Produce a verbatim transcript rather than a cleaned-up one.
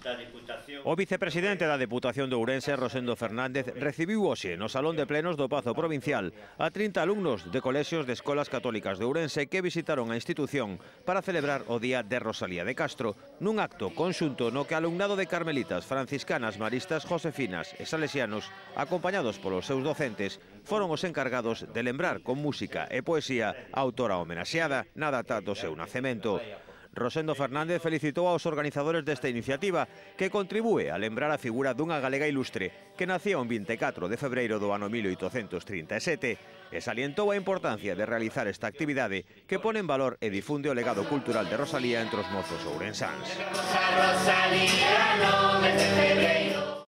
O vicepresidente da Deputación de Ourense, Rosendo Fernández, recibiu hoxe no Salón de Plenos do Pazo Provincial a trinta alumnos de colexios de escolas católicas de Ourense que visitaron a institución para celebrar o Día de Rosalía de Castro, nun acto conxunto no que alumnado de carmelitas, franciscanas, maristas, josefinas e salesianos, acompañados polos seus docentes, foron os encargados de lembrar con música e poesía a autora homenaxeada na data do seu nacemento. Rosendo Fernández felicitou aos organizadores desta iniciativa que contribúe a lembrar a figura dunha galega ilustre que nacía un vinte e catro de febreiro do ano mil oitocentos trinta e sete e salientou a importancia de realizar esta actividade que pone en valor e difunde o legado cultural de Rosalía entre os mozos ourensáns.